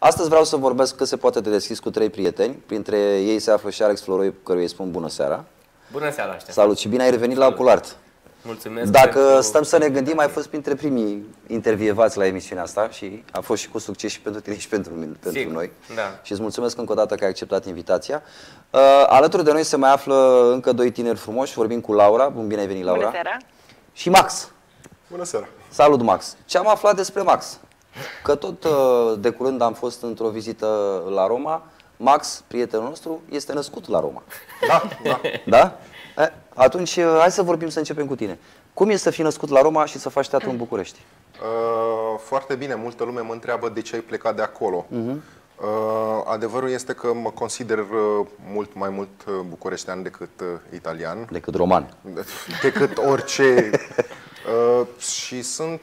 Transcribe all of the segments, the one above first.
Astăzi vreau să vorbesc cât se poate de deschis cu 3 prieteni. Printre ei se află și Alex Floroi, cu căruia îi spun bună seara. Bună seara, Ștefan. Salut și bine ai revenit la Oculart. Mulțumesc. Dacă stăm să ne gândim, ai fost printre primii intervievați la emisiunea asta și a fost și cu succes și pentru tine și pentru noi. Da. Și îți mulțumesc încă o dată că ai acceptat invitația. Alături de noi se mai află încă 2 tineri frumoși. Vorbim cu Laura. Bine ai venit, Laura. Bună seara. Și Max. Bună seara. Salut, Max. Ce am aflat despre Max? Că tot de curând am fost într-o vizită la Roma. Max, prietenul nostru, este născut la Roma. Da, da. Da? Atunci, hai să vorbim, să începem cu tine. Cum e să fii născut la Roma și să faci teatru în București? Foarte bine. Multă lume mă întreabă de ce ai plecat de acolo. Adevărul este că mă consider mult mai mult bucureștean decât italian. Decât roman. Decât orice. Și sunt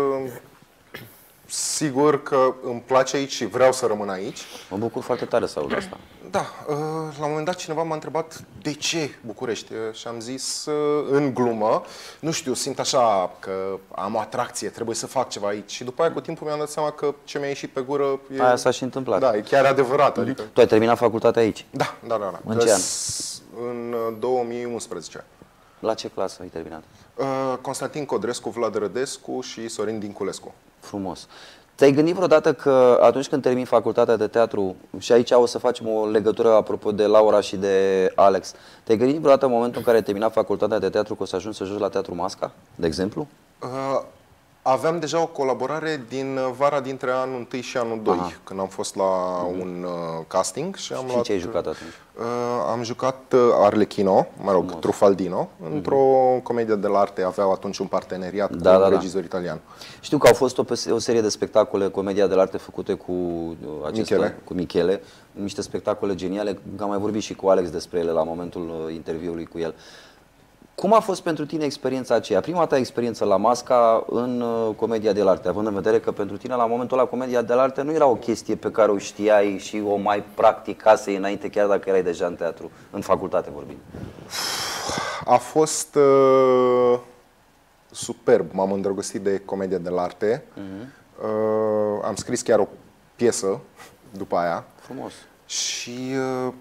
sigur că îmi place aici și vreau să rămân aici. Mă bucur foarte tare să aud asta. Da, la un moment dat cineva m-a întrebat de ce București și am zis în glumă, nu știu, simt așa că am o atracție, trebuie să fac ceva aici. Și după aia cu timpul mi-am dat seama că ce mi-a ieșit pe gură e... Aia s-a și întâmplat. Da, e chiar adevărat. Adică... Tu ai terminat facultatea aici? Da. În ce an? În 2011. La ce clasă ai terminat? Constantin Codrescu, Vlad Rădescu și Sorin Dinculescu. Frumos. Te-ai gândit vreodată că atunci când termini facultatea de teatru, și aici o să facem o legătură apropo de Laura și de Alex, te-ai gândit vreodată în momentul în care ai terminat facultatea de teatru că o să ajungi să joci la Teatru Masca, de exemplu? Aveam deja o colaborare din vara dintre anul 1 și anul 2, când am fost la un casting și am luat... ce ai jucat atunci? Am jucat Arlecchino, mă rog, frumos. Trufaldino, într-o comedie de l'arte. Aveau atunci un parteneriat cu un regizor italian. Știu că au fost o serie de spectacole, comedia de l'arte făcute cu Michele, niște spectacole geniale, am mai vorbit și cu Alex despre ele la momentul interviului cu el. Cum a fost pentru tine experiența aceea? Prima ta experiență la Masca în comedia de l'arte, având în vedere că pentru tine la momentul ăla comedia de l'arte nu era o chestie pe care o știai și o mai practicasei înainte, chiar dacă erai deja în teatru, în facultate vorbind. A fost superb, m-am îndrăgostit de comedia de l'arte. Am scris chiar o piesă după aia. Frumos. Și...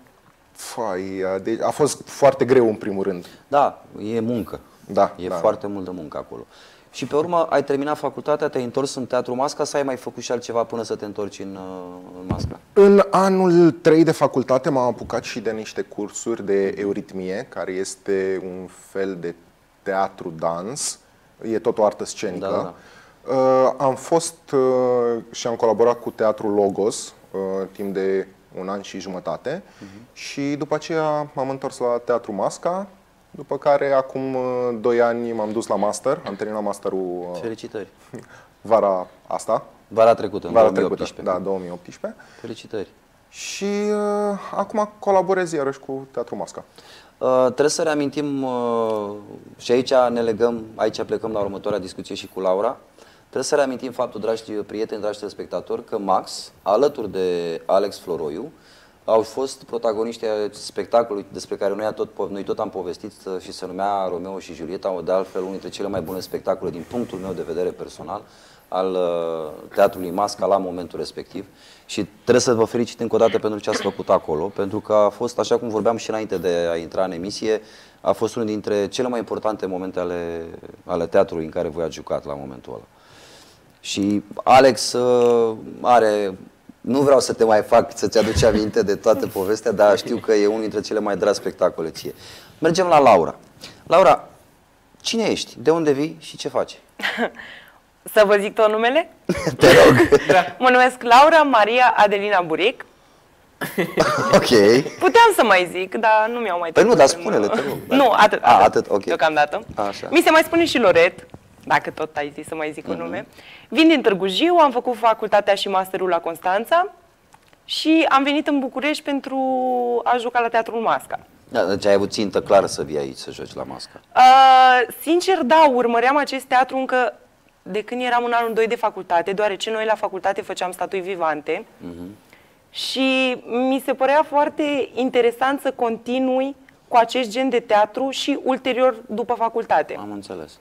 a fost foarte greu în primul rând. Da, e muncă. Da, e foarte multă muncă acolo. Și pe urmă ai terminat facultatea, te-ai întors în Teatru Masca sau ai mai făcut și altceva până să te întorci în Masca? În anul 3 de facultate m-am apucat și de niște cursuri de euritmie, care este un fel de teatru-dans. E tot o artă scenică. Am fost și am colaborat cu Teatrul Logos timp de un an și jumătate și după aceea m-am întors la Teatru Masca, după care acum 2 ani m-am dus la master, am terminat masterul. Felicitări! Vara asta. Vara trecută, în 2018. Da, 2018. Felicitări! Și acum colaborez iarăși cu Teatru Masca. Trebuie să reamintim, și aici ne legăm, aici plecăm la următoarea discuție și cu Laura. Trebuie să reamintim faptul, dragi prieteni, dragi telespectatori, că Max, alături de Alex Floroiu, au fost protagoniștii spectacolului despre care noi tot am povestit și se numea Romeo și Julieta, de altfel unul dintre cele mai bune spectacole din punctul meu de vedere personal al Teatrului Masca la momentul respectiv. Și trebuie să vă felicit încă o dată pentru ce ați făcut acolo, pentru că a fost, așa cum vorbeam și înainte de a intra în emisie, a fost unul dintre cele mai importante momente ale teatrului în care voi ați jucat la momentul ăla. Și Alex nu vreau să te mai fac să-ți aduci aminte de toată povestea, dar știu că e unul dintre cele mai dragi spectacole ție. Mergem la Laura. Laura, cine ești? De unde vii și ce faci? Să vă zic tot numele? Te rog. Mă numesc Laura Maria Adelina Buric. Ok. Puteam să mai zic, dar nu mi-au mai trecut. Păi nu, dar spune-le, te rog. Nu, atât, ok. Deocamdată. Așa. Mi se mai spune și Loret, dacă tot ai zis să mai zic un nume. Vin din Târgu Jiu, am făcut facultatea și masterul la Constanța și am venit în București pentru a juca la Teatrul Masca. Da, deci ai avut țintă clară să vii aici să joci la Masca? Sincer, da, urmăream acest teatru încă de când eram în anul 2 de facultate, deoarece noi la facultate făceam statui vivante și mi se părea foarte interesant să continui cu acest gen de teatru și ulterior după facultate. Am înțeles.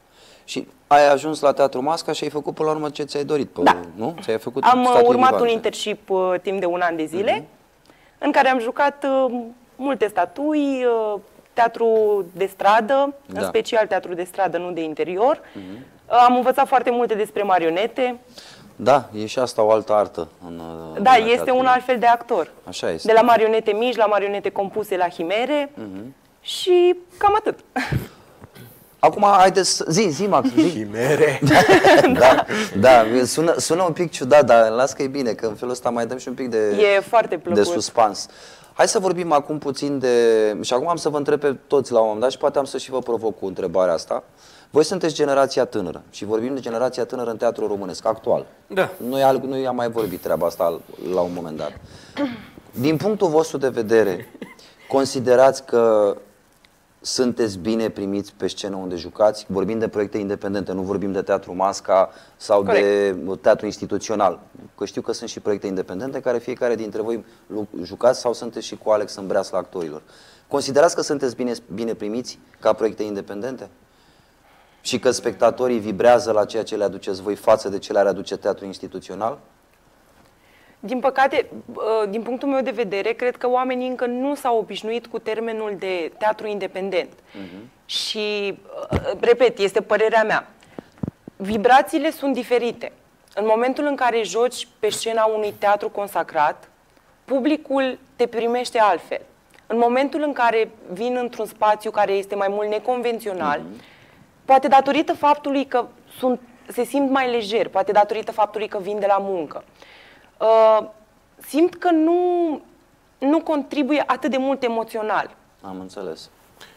Și ai ajuns la Teatru Masca și ai făcut până la urmă ce ți-ai dorit, Da. nu? Ți-ai făcut Am statui urmat vivante. un internship timp de 1 an de zile, în care am jucat multe statui, teatru de stradă, Da. în special teatru de stradă, nu de interior. Am învățat foarte multe despre marionete. Da, e și asta o altă artă. În Da, lumea este teatrului. un alt fel de actor. Așa este. De la marionete mici, la marionete compuse, la chimere și cam atât. Acum, haideți, zi, Max, zi. Chimere. Da, sună un pic ciudat, dar las că e bine, că în felul ăsta mai dăm și un pic de, E foarte plăcut. de suspans. Hai să vorbim acum puțin de... Și acum am să vă întreb pe toți la un moment dat și poate am să și vă provoc cu întrebarea asta. Voi sunteți generația tânără și vorbim de generația tânără în teatru românesc, actual. Da. Noi am mai vorbit treaba asta la un moment dat. Din punctul vostru de vedere, considerați că sunteți bine primiți pe scenă unde jucați? Vorbim de proiecte independente, nu vorbim de Teatru Masca sau de teatru instituțional. Că știu că sunt și proiecte independente care fiecare dintre voi jucați sau sunteți și cu Alex în breasla actorilor. Considerați că sunteți bine primiți ca proiecte independente? Și că spectatorii vibrează la ceea ce le aduceți voi față de ce le-ar aduce teatru instituțional? Din păcate, din punctul meu de vedere, cred că oamenii încă nu s-au obișnuit cu termenul de teatru independent. Și, repet, este părerea mea. Vibrațiile sunt diferite. În momentul în care joci pe scena unui teatru consacrat, publicul te primește altfel. În momentul în care vin într-un spațiu care este mai mult neconvențional, poate datorită faptului că se simt mai lejer, poate datorită faptului că vin de la muncă, simt că nu contribuie atât de mult emoțional. Am înțeles.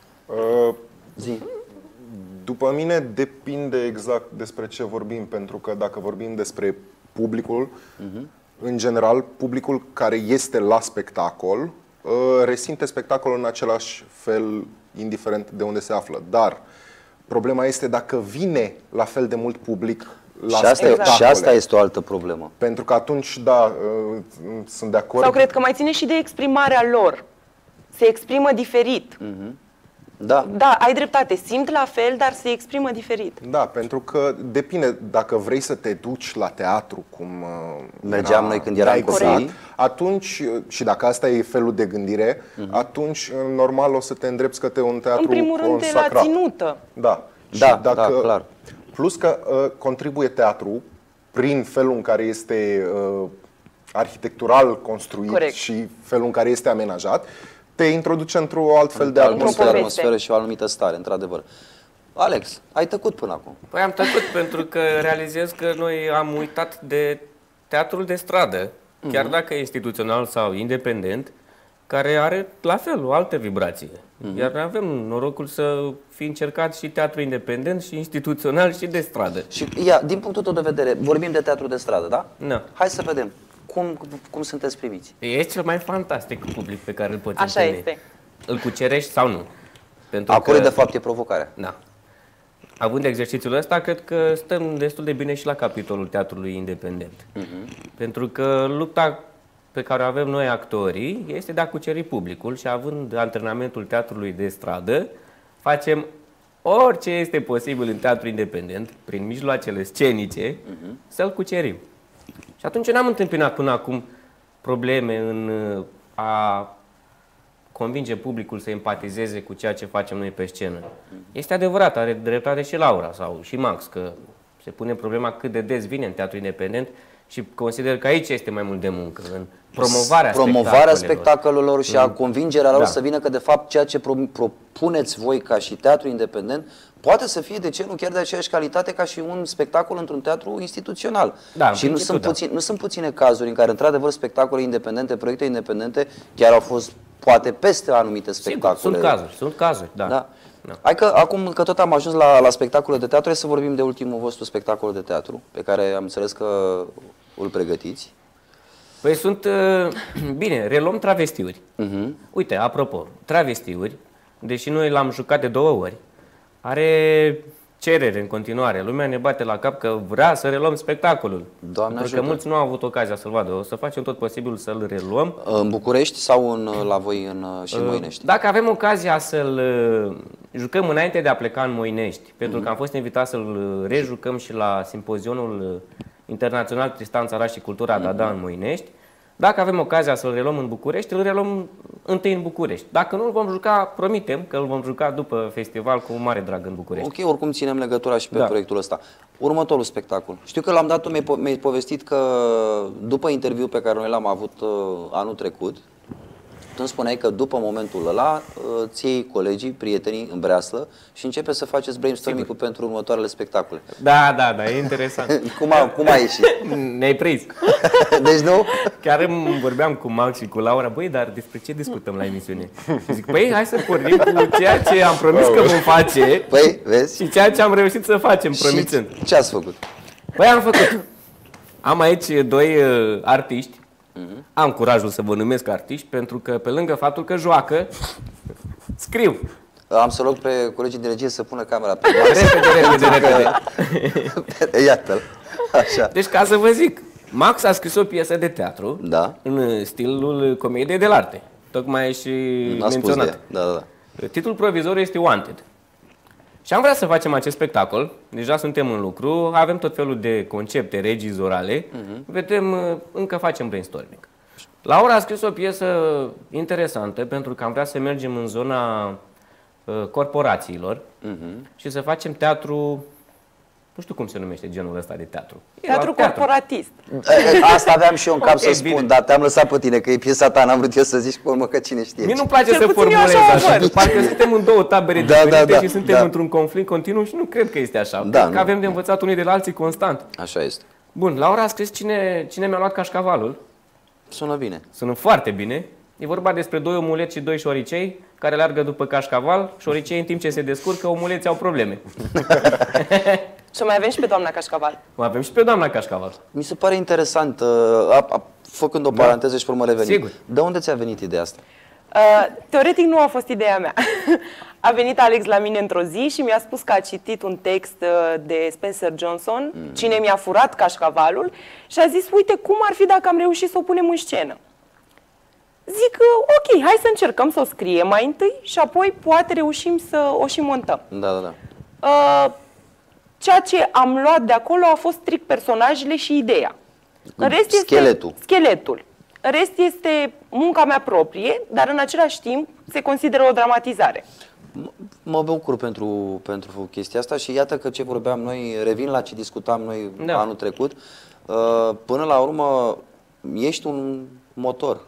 Zi. După mine depinde exact despre ce vorbim, pentru că dacă vorbim despre publicul, în general, publicul care este la spectacol resimte spectacolul în același fel, indiferent de unde se află. Dar problema este dacă vine la fel de mult public la spectacole. Și asta este o altă problemă. Pentru că atunci, da, sunt de acord. Sau cred că mai ține și de exprimarea lor. Se exprimă diferit. Da. Da, ai dreptate, simt la fel, dar se exprimă diferit. Da, pentru că depinde, dacă vrei să te duci la teatru, cum Mergeam noi când eram copii, atunci, și dacă asta e felul de gândire, atunci, normal, o să te îndrepți către un teatru În primul rând, de consacrat. la ținută. Da. Da, Și dacă, da, clar. Plus că contribuie teatru prin felul în care este arhitectural construit. Corect. Și felul în care este amenajat, te introduce într-o altfel de atmosferă. atmosferă și o anumită stare, într-adevăr. Alex, ai tăcut până acum. Păi am tăcut pentru că realizez că noi am uitat de teatrul de stradă, chiar dacă e instituțional sau independent, care are la fel o altă vibrație. Iar noi avem norocul să fi încercat și teatru independent, și instituțional, și de stradă. Și din punctul tău de vedere, vorbim de teatru de stradă, da? Da. Hai să vedem. Cum sunteți primiți? E cel mai fantastic public pe care îl poți Așa întâlni. este. Îl cucerești sau nu. Pentru Acolo, că, de fapt, e provocarea. da. Având exercițiul ăsta, cred că stăm destul de bine și la capitolul teatrului independent. Pentru că lupta pe care o avem noi actorii este de a cuceri publicul și având antrenamentul teatrului de stradă, facem orice este posibil în teatru independent, prin mijloacele scenice, să-l cucerim. Și atunci n-am întâmpinat până acum probleme în a convinge publicul să empatizeze cu ceea ce facem noi pe scenă. Este adevărat, are dreptate și Laura sau și Max, că se pune problema cât de des vine în teatru independent și consider că aici este mai mult de muncă, în promovarea spectacolelor și a convingerea lor Da. să vină că, de fapt, ceea ce propuneți voi ca și teatru independent poate să fie, de ce nu, chiar de aceeași calitate ca și un spectacol într-un teatru instituțional. Da, și nu sunt puține cazuri în care, într-adevăr, spectacole independente, proiecte independente, chiar au fost, poate, peste anumite spectacole. Sunt cazuri, da. Da. Hai că acum că tot am ajuns la spectacole de teatru, hai să vorbim de ultimul vostru spectacol de teatru, pe care am înțeles că îl pregătiți. Păi bine, reluăm Travestiuri. Uite, apropo, Travestiuri, deși noi l-am jucat de 2 ori, are cerere în continuare. Lumea ne bate la cap că vrea să reluăm spectacolul. Doamne pentru că ajută. mulți nu au avut ocazia să-l vadă. O să facem tot posibilul să-l reluăm. În București sau la voi și în Moinești? Dacă avem ocazia jucăm înainte de a pleca în Moinești, pentru că am fost invitat să-l rejucăm și la simpozionul internațional Tristan Țaraș și Cultura Dada în Moinești. Dacă avem ocazia să-l reluăm în București, îl reluăm întâi în București. Dacă nu, îl vom juca, promitem că îl vom juca după festival cu mare drag în București. Ok, oricum ținem legătura și pe proiectul ăsta. Următorul spectacol. Știu că l-am dat, tu mi-ai povestit că după interviul pe care noi l-am avut anul trecut, tu îmi spuneai că după momentul ăla ți iei colegii, prietenii în breaslă și începe să faceți brainstorming-ul pentru următoarele spectacole. Da, e interesant. Cum a ieșit? Ne-ai prins. Deci nu? Chiar vorbeam cu Max și cu Laura, băi, dar despre ce discutăm la emisiune? Și zic, păi, hai să pornim cu ceea ce am promis că vom face. Păi, vezi? Și ceea ce am reușit să facem, promițând. Și ce ați făcut? Păi am făcut. Am aici doi artiști. Am curajul să vă numesc artiști, pentru că pe lângă faptul că joacă, scriu. Am să rog pe colegii de regie să pună camera pe repede. Iată-l. Așa. Deci, ca să vă zic, Max a scris o piesă de teatru în stilul comediei de arte. Tocmai și menționat. Da. Titlul provizoriu este Wanted. Și am vrea să facem acest spectacol. Deja suntem în lucru, avem tot felul de concepte regizorale. Vedem, încă facem brainstorming. Laura a scris o piesă interesantă pentru că am vrea să mergem în zona corporațiilor și să facem teatru. Nu știu cum se numește genul ăsta de teatru. Teatru corporatist. Asta aveam și eu în cap să spun, dar te-am lăsat pe tine, că e piesa ta, n-am vrut eu să zici pe urmă că cine știe. Mie nu-mi place să formulez așa, parcă suntem în două tabere diferite și suntem într-un conflict continuu și nu cred că este așa. Cred că avem de învățat unii de la alții constant. Așa este. Bun, Laura a scris cine mi-a luat cașcavalul. Sună bine. Sună foarte bine. E vorba despre doi omuleți și doi șoricei care leargă după cașcaval. Șoricei, în timp ce se descurcă, omuleții au probleme. Și mai avem și pe doamna cașcaval. Mai avem și pe doamna cașcaval. Mi se pare interesant, făcând o paranteză și pe urmă revenim. Sigur. De unde ți-a venit ideea asta? Teoretic nu a fost ideea mea. A venit Alex la mine într-o zi și mi-a spus că a citit un text de Spencer Johnson, Cine mi-a furat cașcavalul, și a zis, uite, cum ar fi dacă am reușit să o punem în scenă. Zic, ok, hai să încercăm să o scriem mai întâi și apoi poate reușim să o și montăm. Da. Ceea ce am luat de acolo a fost strict personajele și ideea. În rest scheletul. În rest este munca mea proprie, dar în același timp se consideră o dramatizare. Mă bucur pentru chestia asta și iată că ce vorbeam noi, revin la ce discutam noi anul trecut, până la urmă ești un motor.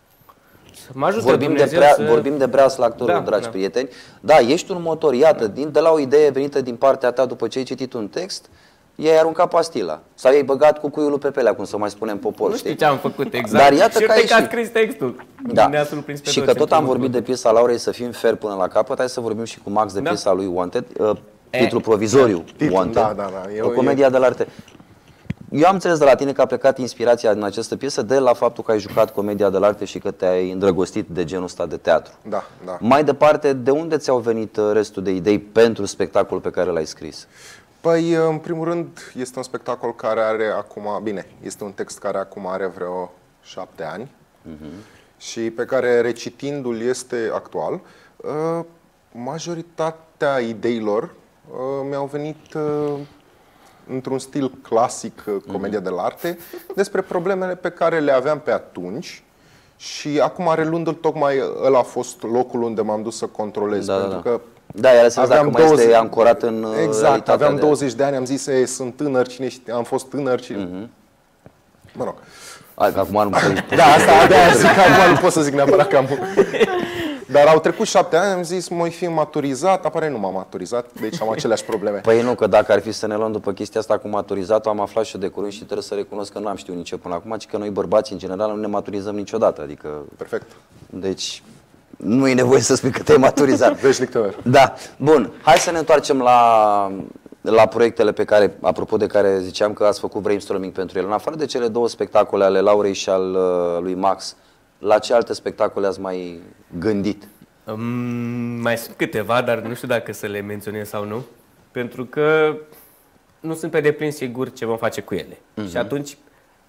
Vorbim de breaslă actorului, dragi prieteni. Da, ești un motor, iată, de la o idee venită din partea ta după ce ai citit un text, i-ai aruncat pastila. Sau i-ai băgat cucuiul pe pelea, cum să mai spunem popor. Nu știu ce am făcut exact. Dar iată că a scris textul. Da. Și că tot am vorbit de piesa Laurei, să fim fair până la capăt, hai să vorbim și cu Max de piesa lui Wanted. Titlul provizoriu Wanted. O comedie de arte. Eu am înțeles de la tine că a plecat inspirația în această piesă de la faptul că ai jucat comedia de arte și că te-ai îndrăgostit de genul ăsta de teatru. Da. Mai departe, de unde ți-au venit restul de idei pentru spectacolul pe care l-ai scris? Păi, în primul rând, este un spectacol care are acum, este un text care acum are vreo 7 ani și pe care, recitindu-l, este actual. Majoritatea ideilor mi-au venit într-un stil clasic, comedia de arte, despre problemele pe care le aveam pe atunci și acum, relând-l, tocmai ăla a fost locul unde m-am dus să controlez, pentru că iar să vezi dacă mai este ancorat în exact, aveam 20 de ani, am zis, sunt tânăr, cine știe, am fost tânăr și... Mă rog. Hai, că acum nu asta de-aia zic, acum nu pot să zic neapărat că am... Dar au trecut 7 ani, am zis, mă fi maturizat, apare nu m-am maturizat, deci am aceleași probleme. Păi nu, că dacă ar fi să ne luăm după chestia asta cu maturizatul, am aflat și eu de curând și trebuie să recunosc că nu am știut nici eu până acum, ci că noi bărbații, în general, nu ne maturizăm niciodată, adică... Perfect. Deci... Nu e nevoie să spui că te-ai maturizat. Veșnic tânăr. Da. Bun. Hai să ne întoarcem la proiectele pe care, apropo de care ziceam că ați făcut brainstorming pentru ele. În afară de cele 2 spectacole ale Laurei și al lui Max, la ce alte spectacole ați mai gândit? Mai sunt câteva, dar nu știu dacă să le menționez sau nu. Pentru că nu sunt pe deplin sigur ce vom face cu ele. Și atunci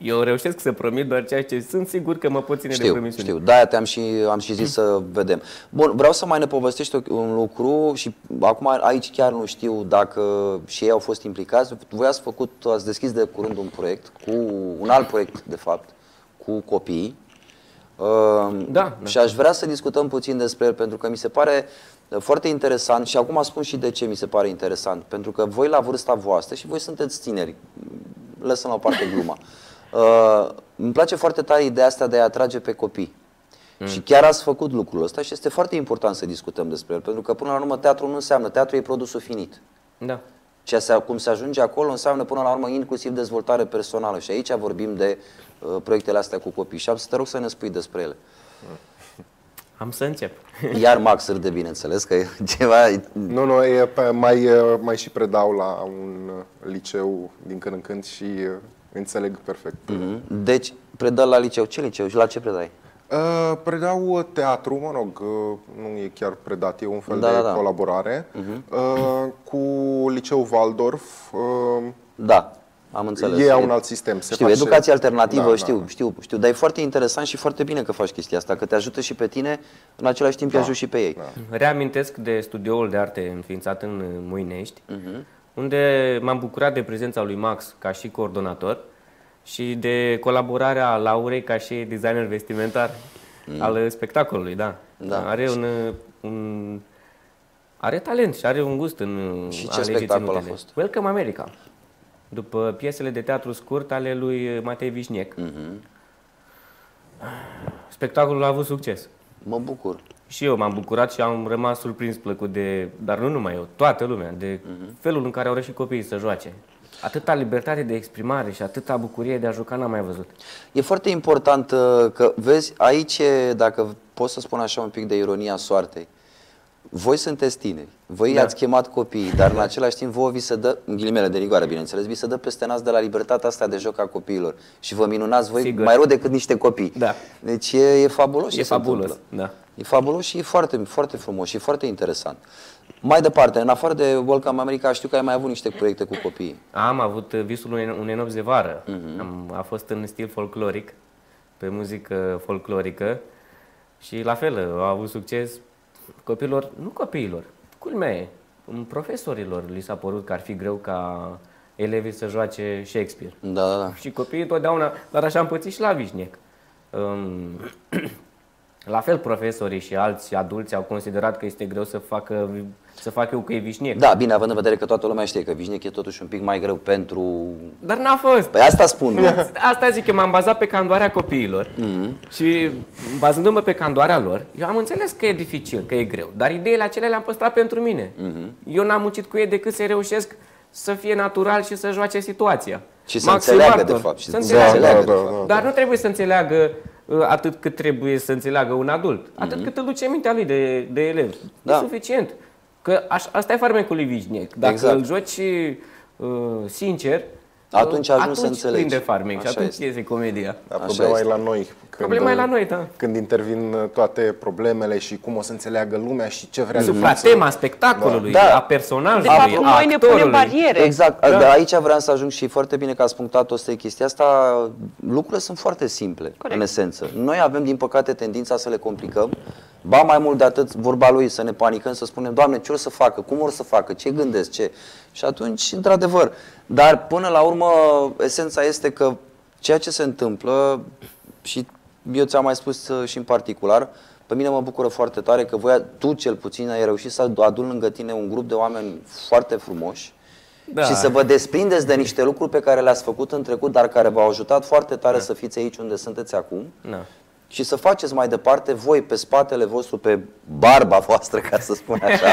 Eu reușesc să promit doar ceea ce sunt sigur că mă pot ține de promisiuni. Știu, de-aia am și zis să vedem. Bun, vreau să mai ne povestești un lucru și acum aici chiar nu știu dacă și ei au fost implicați. Voi ați deschis de curând un proiect, un alt proiect de fapt, cu copiii. Da. Și aș vrea să discutăm puțin despre el, pentru că mi se pare foarte interesant și acum spun și de ce mi se pare interesant. Pentru că voi la vârsta voastră, și voi sunteți tineri, lăsăm la o parte gluma, îmi place foarte tare ideea asta de a atrage pe copii. Și chiar ați făcut lucrul ăsta și este foarte important să discutăm despre el, pentru că până la urmă teatru nu înseamnă, teatru e produsul finit. Da. Cum se ajunge acolo înseamnă până la urmă inclusiv dezvoltare personală și aici vorbim de proiectele astea cu copii și am să te rog să ne spui despre ele. Am să încep. Iar Max râde, bineînțeles, că e ceva... Nu, mai și predau la un liceu din când în când și înțeleg perfect. Deci, predă la liceu. Ce liceu și la ce predai? Predau teatru, mă rog, nu e chiar predat, e un fel de colaborare cu liceul Waldorf. Da, am înțeles. Ei au un alt sistem. Știu, educație alternativă, știu, dar e foarte interesant și foarte bine că faci chestia asta, că te ajută și pe tine, în același timp îi ajuți și pe ei. Reamintesc de studioul de arte înființat în Moinești, unde m-am bucurat de prezența lui Max ca și coordonator și de colaborarea Laurei ca și designer vestimentar al spectacolului, da. Are are talent și are un gust în și ce spectacol a fost? Welcome America. După piesele de teatru scurt ale lui Matei Vișnec. Spectacolul a avut succes. Mă bucur. Și eu m-am bucurat și am rămas surprins plăcut dar nu numai eu, toată lumea, de felul în care au reușit copiii să joace. Atâta libertate de exprimare și atâta bucurie de a juca n-am mai văzut. E foarte important că, vezi, aici, dacă pot să spun așa un pic de ironia soartei, voi sunteți tineri, voi i-ați chemat copiii, dar în același timp vouă vi se dă, în ghilimele de rigoare, bineînțeles, vi se dă peste nas de la libertatea asta de joc a copiilor și vă minunați voi mai rău decât niște copii. Da. Deci e fabulos. E fabulos, da. E fabulos și e foarte, foarte frumos și foarte interesant. Mai departe, în afară de Welcome America, știu că ai mai avut niște proiecte cu copiii. Am avut Visul unei nopți de vară. A fost în stil folcloric, pe muzică folclorică și la fel, au avut succes copiilor, culmea e, profesorilor li s-a părut că ar fi greu ca elevii să joace Shakespeare. Da. Și copiii totdeauna, dar așa am pățit și la Vișnec. La fel, profesorii și alți adulți au considerat că este greu să fac eu că e Vișnec. Da, bine, având în vedere că toată lumea știe că Vișnec e totuși un pic mai greu pentru... Dar n-a fost. Păi asta spun. Asta zic, eu m-am bazat pe candoarea copiilor și bazându-mă pe candoarea lor, eu am înțeles că e dificil, că e greu, dar ideile acelea le-am păstrat pentru mine. Eu n-am muncit cu ei decât să reușesc să fie natural și să joace situația. Și să înțeleagă, de fapt. Dar nu trebuie să înțeleagă atât cât trebuie să înțeleagă un adult, atât cât îl duce mintea lui de elev. E suficient. Că asta e farmecul lui Vișnec. Dacă îl joci sincer, atunci ajungi să înțelegi. Prinde farmec și atunci iese comedia. Problema e la noi. Problema e la noi, da. Când intervin toate problemele și cum o să înțeleagă lumea și ce vrea supra tema spectacolului, a personajului, a actorului. Noi ne punem bariere. Exact. Aici vreau să ajung și foarte bine că ați punctat-o chestia asta. Lucrurile sunt foarte simple, în esență. Noi avem, din păcate, tendința să le complicăm. Ba mai mult de atât, vorba lui, să ne panicăm, să spunem, Doamne, ce o să facă, cum o să facă, ce gândesc, ce... Și atunci, într-adevăr, dar până la urmă, esența este că ceea ce se întâmplă, și eu ți-am mai spus și în particular, pe mine mă bucură foarte tare că tu cel puțin ai reușit să aduni lângă tine un grup de oameni foarte frumoși și să vă desprindeți de niște lucruri pe care le-ați făcut în trecut, dar care v-au ajutat foarte tare să fiți aici unde sunteți acum. Și să faceți mai departe voi, pe spatele vostru, pe barba voastră, ca să spun așa,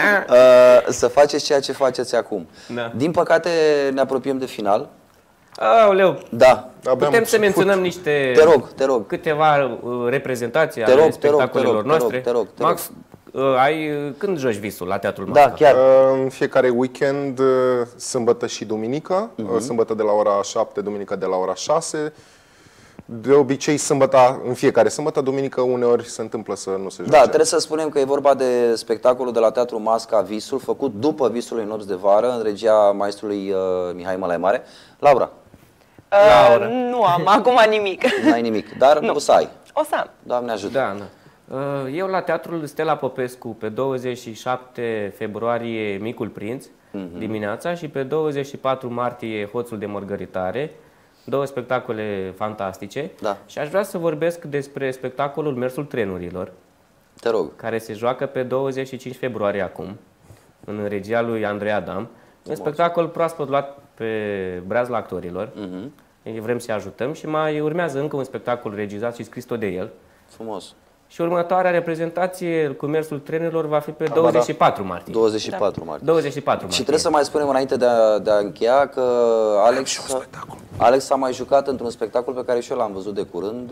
să faceți ceea ce faceți acum. Din păcate ne apropiem de final. Aoleu, da. Putem să menționăm niște te rog. câteva reprezentații ale spectacolelor noastre. Te rog. Max, când joci Visul la Teatrul Masca? Da, chiar. În fiecare weekend, sâmbătă și duminică. Sâmbătă de la ora 7, duminică de la ora 6. De obicei, în fiecare sâmbătă, duminică, uneori se întâmplă să nu se joace. Da, trebuie să spunem că e vorba de spectacolul de la Teatrul Masca, Visul, făcut după Visul unei nopți de vară, în regia maestrului Mihai Mălai Mare. Laura. Laura. Nu am acum nimic. N-ai nimic, dar Nu. o să ai. O să am. Doamne ajută. Da, da. Eu la Teatrul Stella Popescu pe 27 februarie Micul Prinț dimineața și pe 24 martie Hoțul de Mărgăritare, două spectacole fantastice. Da. Și aș vrea să vorbesc despre spectacolul Mersul Trenurilor, Te rog. care se joacă pe 25 februarie acum, în regia lui Andrei Adam. Un spectacol proaspăt luat pe breazla actorilor. Vrem să-i ajutăm și mai urmează încă un spectacol regizat și scris tot de el. Frumos. Și următoarea reprezentație cu Mersul Trenurilor va fi pe 24 martie. 24 martie. 24 martie. Și trebuie să mai spunem înainte de a încheia că Alex a mai jucat într-un spectacol pe care și eu l-am văzut de curând.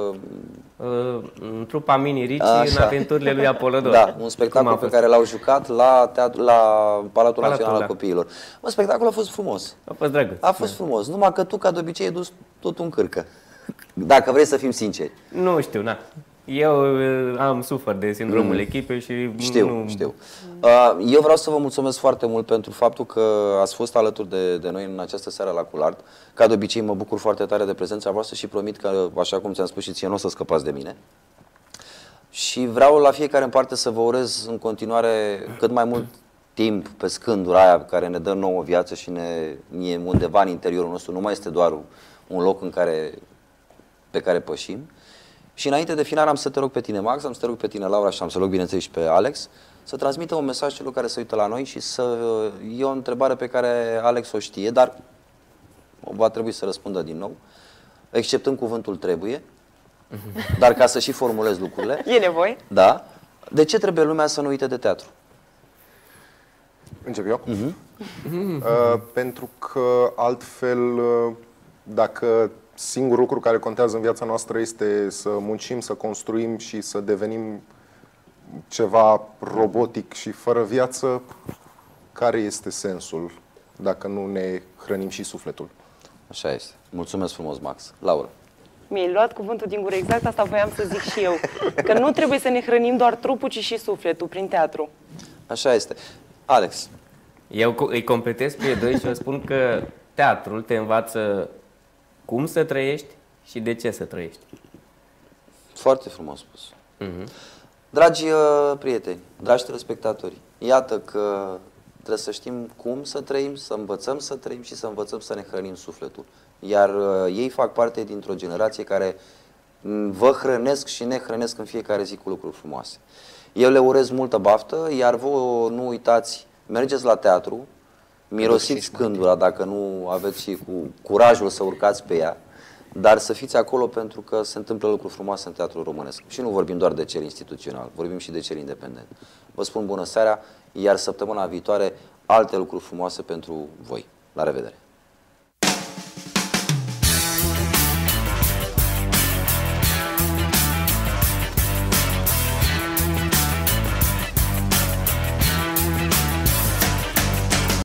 În trupa Mini Ricci, în aventurile lui Apolodor. Da, un spectacol pe care l-au jucat la Palatul Național al da. Copiilor. Mă, spectacolul a fost frumos. A fost drăguț. A fost frumos. Numai că tu, ca de obicei, ai dus totul în cârcă. Dacă vrei să fim sinceri. Nu știu, na. Eu am sufăr de sindromul echipei și Știu. Eu vreau să vă mulțumesc foarte mult pentru faptul că ați fost alături de noi în această seară la Culard. Ca de obicei mă bucur foarte tare de prezența voastră și promit că, așa cum ți-am spus și ție, nu o să scăpați de mine. Și vreau la fiecare în parte să vă urez în continuare cât mai mult timp pe scândura aia care ne dă nouă viață și ne e undeva în interiorul nostru. Nu mai este doar un loc pe care pășim. Și înainte de final am să te rog pe tine, Max, am să te rog pe tine, Laura, și am să rog, bineînțeles, și pe Alex, să transmită un mesaj celor care se uită la noi și e o întrebare pe care Alex o știe, dar va trebui să răspundă din nou, exceptând cuvântul trebuie, dar ca să și formulez lucrurile. E nevoie? Da. De ce trebuie lumea să nu uite de teatru? Încep eu? Pentru că altfel, dacă singurul lucru care contează în viața noastră este să muncim, să construim și să devenim ceva robotic și fără viață, care este sensul dacă nu ne hrănim și sufletul? Așa este. Mulțumesc frumos, Max. Laura. Mi-ai luat cuvântul din gură, exact asta voiam să zic și eu. Că nu trebuie să ne hrănim doar trupul, ci și sufletul prin teatru. Așa este. Alex. Eu îi completez pe ei doi și vă spun că teatrul te învață cum să trăiești și de ce să trăiești. Foarte frumos spus. Dragi prieteni, dragi telespectatori, iată că trebuie să știm cum să trăim, să învățăm să trăim și să învățăm să ne hrănim sufletul. Iar ei fac parte dintr-o generație care vă hrănesc și ne hrănesc în fiecare zi cu lucruri frumoase. Eu le urez multă baftă, iar voi nu uitați, mergeți la teatru, mirosiți scândura dacă nu aveți și cu curajul să urcați pe ea, dar să fiți acolo pentru că se întâmplă lucruri frumoase în teatrul românesc. Și nu vorbim doar de cel instituțional, vorbim și de cel independent. Vă spun bună seara, iar săptămâna viitoare alte lucruri frumoase pentru voi. La revedere!